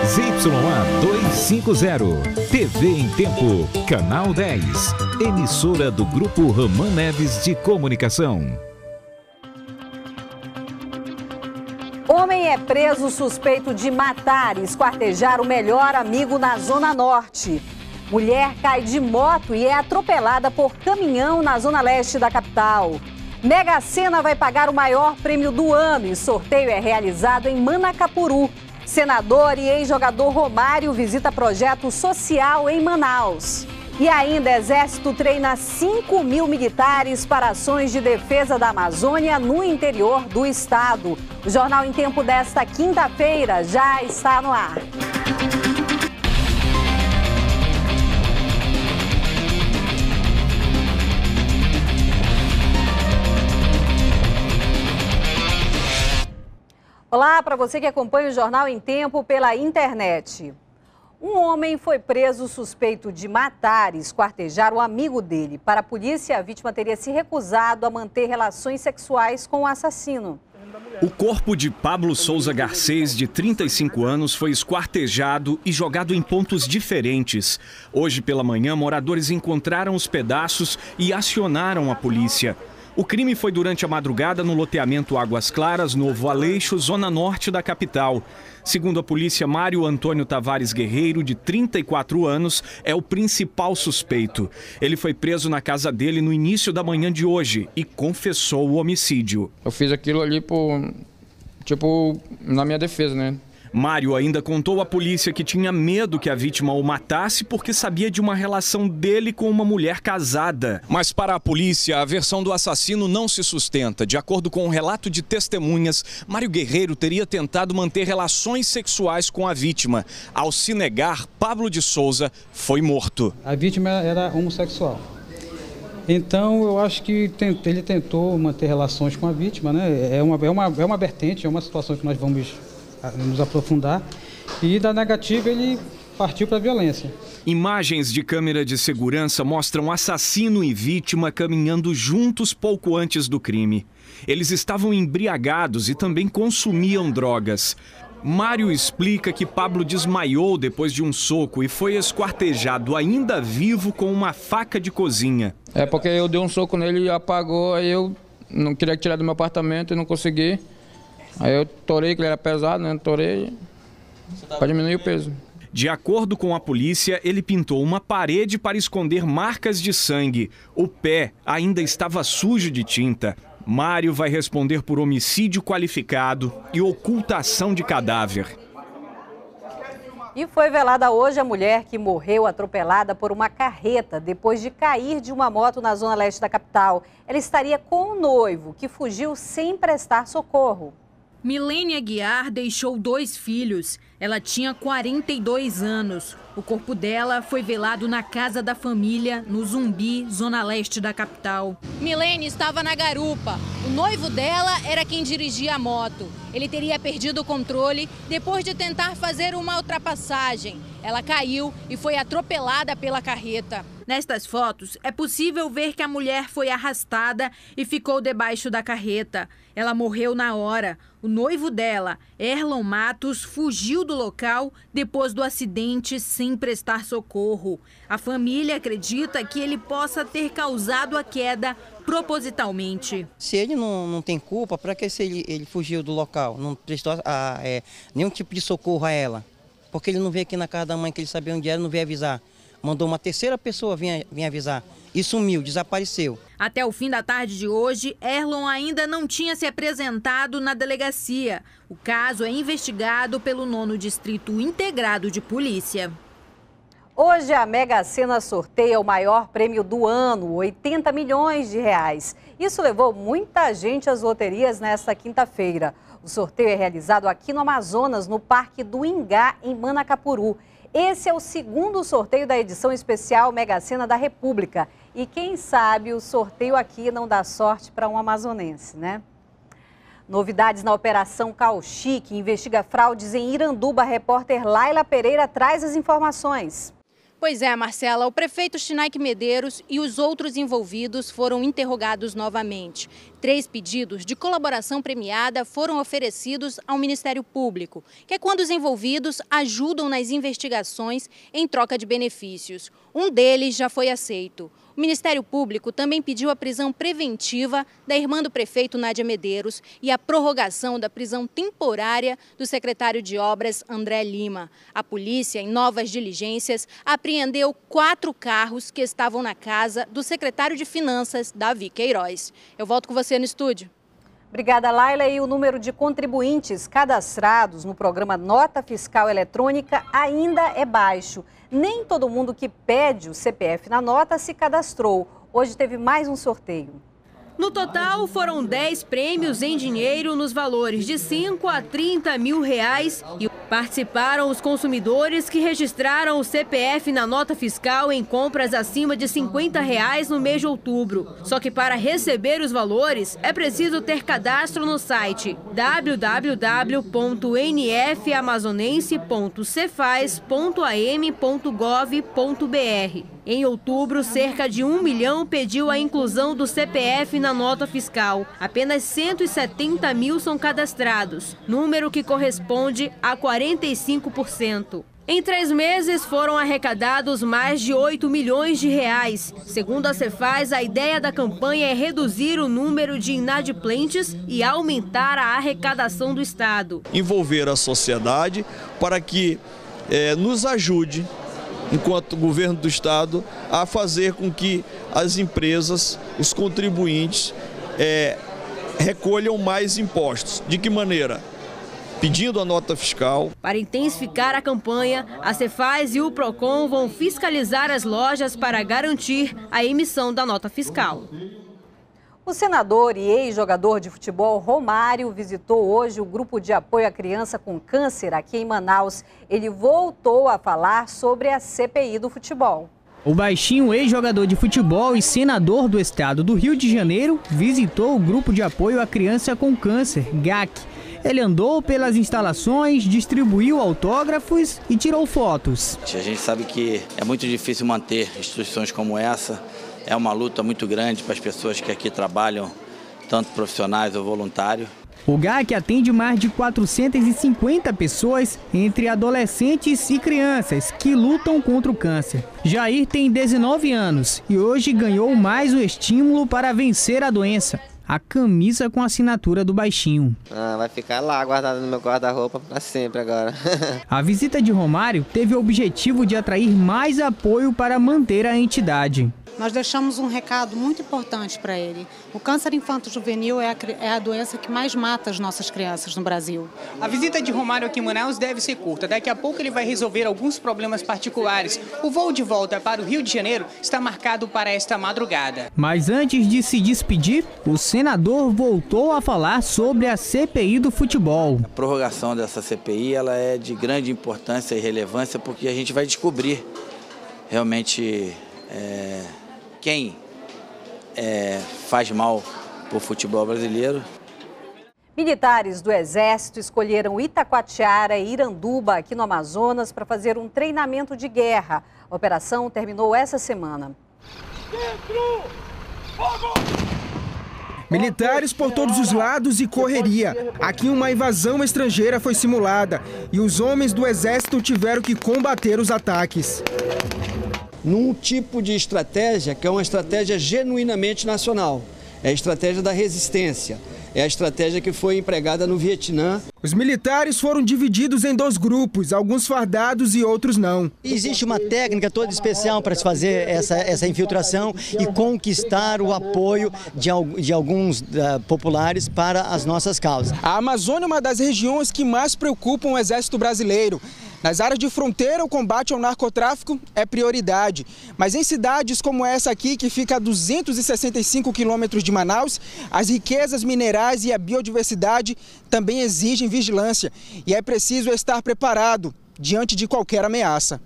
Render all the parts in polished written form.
ZYA 250, TV em Tempo, Canal 10, emissora do Grupo Roman Neves de Comunicação. Homem é preso suspeito de matar e esquartejar o melhor amigo na Zona Norte. Mulher cai de moto e é atropelada por caminhão na Zona Leste da capital. Mega Sena vai pagar o maior prêmio do ano e sorteio é realizado em Manacapuru. Senador e ex-jogador Romário visita projeto social em Manaus. E ainda, Exército treina 5.000 militares para ações de defesa da Amazônia no interior do estado. O Jornal em Tempo desta quinta-feira já está no ar. Olá para você que acompanha o Jornal em Tempo pela internet. Um homem foi preso suspeito de matar e esquartejar o amigo dele. Para a polícia, a vítima teria se recusado a manter relações sexuais com o assassino. O corpo de Pablo Souza Garcês, de 35 anos, foi esquartejado e jogado em pontos diferentes. Hoje pela manhã, moradores encontraram os pedaços e acionaram a polícia. O crime foi durante a madrugada no loteamento Águas Claras, Novo Aleixo, zona norte da capital. Segundo a polícia, Mário Antônio Tavares Guerreiro, de 34 anos, é o principal suspeito. Ele foi preso na casa dele no início da manhã de hoje e confessou o homicídio. Eu fiz aquilo ali na minha defesa, né? Mário ainda contou à polícia que tinha medo que a vítima o matasse porque sabia de uma relação dele com uma mulher casada. Mas para a polícia, a versão do assassino não se sustenta. De acordo com um relato de testemunhas, Mário Guerreiro teria tentado manter relações sexuais com a vítima. Ao se negar, Pablo de Souza foi morto. A vítima era homossexual. Então, eu acho que ele tentou manter relações com a vítima, né? É uma vertente, é uma situação que nós vamos nos aprofundar, e da negativa ele partiu para a violência. Imagens de câmera de segurança mostram assassino e vítima caminhando juntos pouco antes do crime. Eles estavam embriagados e também consumiam drogas. Mário explica que Pablo desmaiou depois de um soco e foi esquartejado ainda vivo com uma faca de cozinha. É porque eu dei um soco nele e apagou, aí eu não queria tirar do meu apartamento e não consegui. Aí eu torei, que ele era pesado, né? Torei para diminuir o peso. De acordo com a polícia, ele pintou uma parede para esconder marcas de sangue. O pé ainda estava sujo de tinta. Mário vai responder por homicídio qualificado e ocultação de cadáver. E foi velada hoje a mulher que morreu atropelada por uma carreta depois de cair de uma moto na zona leste da capital. Ela estaria com o noivo, que fugiu sem prestar socorro. Milene Aguiar deixou 2 filhos. Ela tinha 42 anos. O corpo dela foi velado na casa da família, no Zumbi, zona leste da capital. Milene estava na garupa. O noivo dela era quem dirigia a moto. Ele teria perdido o controle depois de tentar fazer uma ultrapassagem. Ela caiu e foi atropelada pela carreta. Nestas fotos, é possível ver que a mulher foi arrastada e ficou debaixo da carreta. Ela morreu na hora. O noivo dela, Erlon Matos, fugiu do local depois do acidente sem prestar socorro. A família acredita que ele possa ter causado a queda propositalmente. Se ele não tem culpa, para que ele fugiu do local? Não prestou nenhum tipo de socorro a ela? Porque ele não veio aqui na casa da mãe, que ele sabia onde era, não veio avisar. Mandou uma terceira pessoa vir avisar e sumiu, desapareceu. Até o fim da tarde de hoje, Erlon ainda não tinha se apresentado na delegacia. O caso é investigado pelo 9º Distrito Integrado de Polícia. Hoje a Mega Sena sorteia o maior prêmio do ano, 80 milhões de reais. Isso levou muita gente às loterias nesta quinta-feira. O sorteio é realizado aqui no Amazonas, no Parque do Ingá, em Manacapuru. Esse é o 2º sorteio da edição especial Mega Sena da República. E quem sabe o sorteio aqui não dá sorte para um amazonense, né? Novidades na Operação Cauchi, que investiga fraudes em Iranduba. A repórter Laila Pereira traz as informações. Pois é, Marcela, o prefeito Schneik Medeiros e os outros envolvidos foram interrogados novamente. 3 pedidos de colaboração premiada foram oferecidos ao Ministério Público, que é quando os envolvidos ajudam nas investigações em troca de benefícios. Um deles já foi aceito. O Ministério Público também pediu a prisão preventiva da irmã do prefeito Nádia Medeiros e a prorrogação da prisão temporária do secretário de Obras André Lima. A polícia, em novas diligências, apreendeu 4 carros que estavam na casa do secretário de Finanças, Davi Queiroz. Eu volto com você no estúdio. Obrigada, Laila. E o número de contribuintes cadastrados no programa Nota Fiscal Eletrônica ainda é baixo. Nem todo mundo que pede o CPF na nota se cadastrou. Hoje teve mais um sorteio. No total, foram 10 prêmios em dinheiro nos valores de 5 a 30 mil reais e participaram os consumidores que registraram o CPF na nota fiscal em compras acima de R$ 50 no mês de outubro. Só que para receber os valores, é preciso ter cadastro no site www.nfamazonense.cefaz.am.gov.br. Em outubro, cerca de 1 milhão pediu a inclusão do CPF na nota fiscal. Apenas 170 mil são cadastrados, número que corresponde a 45%. Em 3 meses, foram arrecadados mais de 8 milhões de reais. Segundo a Cefaz, a ideia da campanha é reduzir o número de inadimplentes e aumentar a arrecadação do Estado. Envolver a sociedade para que nos ajude, enquanto governo do Estado, a fazer com que as empresas, os contribuintes, recolham mais impostos. De que maneira? Pedindo a nota fiscal. Para intensificar a campanha, a Cefaz e o Procon vão fiscalizar as lojas para garantir a emissão da nota fiscal. O senador e ex-jogador de futebol Romário visitou hoje o grupo de apoio à criança com câncer aqui em Manaus. Ele voltou a falar sobre a CPI do futebol. O baixinho, ex-jogador de futebol e senador do estado do Rio de Janeiro, visitou o grupo de apoio à criança com câncer, GAC. Ele andou pelas instalações, distribuiu autógrafos e tirou fotos. A gente sabe que é muito difícil manter instituições como essa. É uma luta muito grande para as pessoas que aqui trabalham, tanto profissionais ou voluntários. O GAC atende mais de 450 pessoas, entre adolescentes e crianças, que lutam contra o câncer. Jair tem 19 anos e hoje ganhou mais um estímulo para vencer a doença: a camisa com a assinatura do baixinho. Vai ficar lá guardada no meu guarda-roupa para sempre agora. A visita de Romário teve o objetivo de atrair mais apoio para manter a entidade. Nós deixamos um recado muito importante para ele. O câncer infanto-juvenil é a doença que mais mata as nossas crianças no Brasil. A visita de Romário aqui em Manaus deve ser curta. Daqui a pouco ele vai resolver alguns problemas particulares. O voo de volta para o Rio de Janeiro está marcado para esta madrugada. Mas antes de se despedir, o senador voltou a falar sobre a CPI do futebol. A prorrogação dessa CPI ela é de grande importância e relevância porque a gente vai descobrir realmente quem faz mal para o futebol brasileiro. Militares do Exército escolheram Itacoatiara e Iranduba, aqui no Amazonas, para fazer um treinamento de guerra. A operação terminou essa semana. Militares por todos os lados e correria. Aqui uma invasão estrangeira foi simulada e os homens do Exército tiveram que combater os ataques. Num tipo de estratégia que é uma estratégia genuinamente nacional. É a estratégia da resistência. É a estratégia que foi empregada no Vietnã. Os militares foram divididos em 2 grupos, alguns fardados e outros não. Existe uma técnica toda especial para se fazer essa infiltração e conquistar o apoio de alguns populares para as nossas causas. A Amazônia é uma das regiões que mais preocupam o Exército Brasileiro. Nas áreas de fronteira, o combate ao narcotráfico é prioridade. Mas em cidades como essa aqui, que fica a 265 quilômetros de Manaus, as riquezas minerais e a biodiversidade também exigem vigilância. E é preciso estar preparado diante de qualquer ameaça.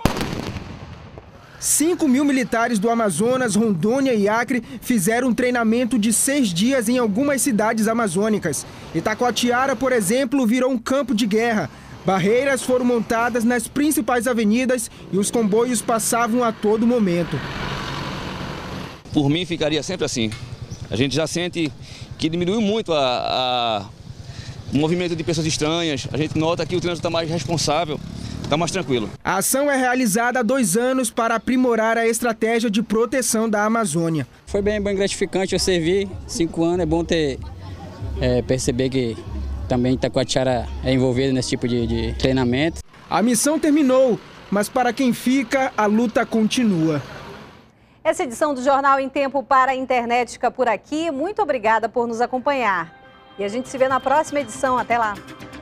5 mil militares do Amazonas, Rondônia e Acre fizeram um treinamento de 6 dias em algumas cidades amazônicas. Itacoatiara, por exemplo, virou um campo de guerra. Barreiras foram montadas nas principais avenidas e os comboios passavam a todo momento. Por mim, ficaria sempre assim. A gente já sente que diminuiu muito o movimento de pessoas estranhas. A gente nota que o trânsito está mais responsável, está mais tranquilo. A ação é realizada há 2 anos para aprimorar a estratégia de proteção da Amazônia. Foi bem gratificante eu servir 5 anos. É bom perceber que também Itacoatiara é envolvido nesse tipo de treinamento. A missão terminou, mas para quem fica, a luta continua. Essa edição do Jornal em Tempo para a Internet fica por aqui. Muito obrigada por nos acompanhar. E a gente se vê na próxima edição. Até lá!